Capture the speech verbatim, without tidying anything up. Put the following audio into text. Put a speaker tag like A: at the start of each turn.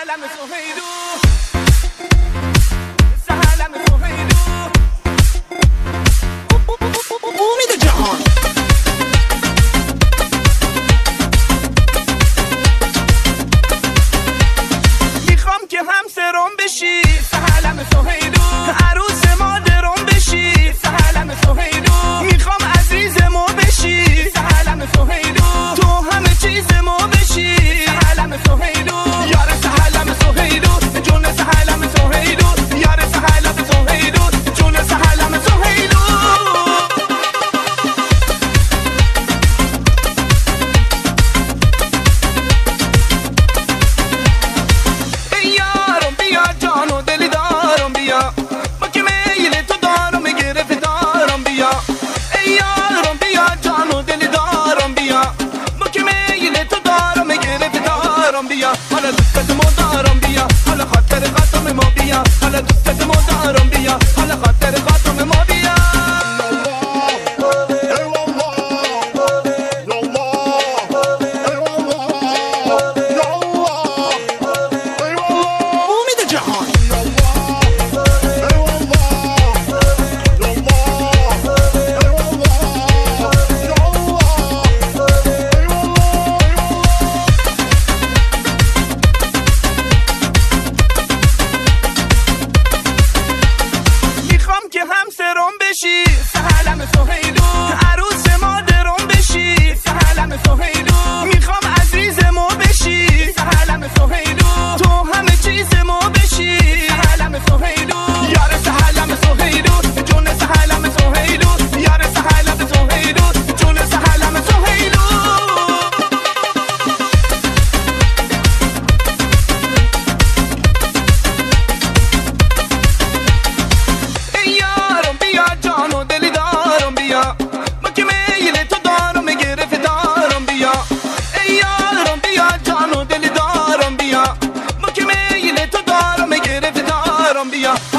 A: سهلم سهیدو سهلم سهیدو امید جهان میخوام که همسرم بشی سهلم سهیدو عروس مادرم بشی سهلم سهیدو میخوام عزیزمو بشی سهلم سهیدو تو همه چیزمو بشی سهلم سهیدو یار سهلم سهیدو جون سهلم سهیدو یار سهلم سهیدو جون سهلم سهیدو ای یارم بیا جان و دلی دارم بیا با که میل تو دارم گرفت دارم بیا ای یارم بیا جان و دلی دارم بیا با که میل تو دارم گرفت دارم بیا حالا دوستتمو دارم بیا حالا خاطر خاطر ما بیا حالا دوستتمو دارم بیا حالا خاطر خاطر ما بیا امید جهان میخوام که همسرم بشی سهلم سهیدو عروس مادرم بشی سهلم سهیدو میخوام عزیزمو بشی سهلم سهیدو تو همه چیزمو بشی سهلم سهیدو یار سهلم سهیدو جون سهلم سهیدو یار سهلم سهیدو جون سهلم سهیدو ای یارم بیا جان و دلی دارم بیا با که میل تو دارم گرفت دارم بیا ای یارم بیا جان و دلی دارم بیا با که میل تو دارم گرفت دارم بیا